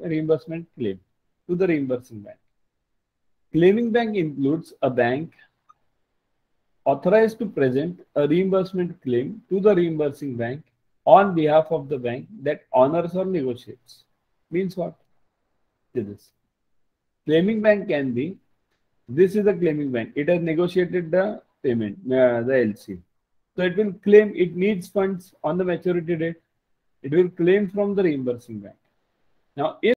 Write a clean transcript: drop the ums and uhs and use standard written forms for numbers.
reimbursement claim to the reimbursing bank. Claiming bank includes a bank authorized to present a reimbursement claim to the reimbursing bank on behalf of the bank that honors or negotiates. Means what? This claiming bank can be, this is a claiming bank. It has negotiated the payment, the LC. So it will claim it needs funds on the maturity date. It will claim from the reimbursing bank. Now, if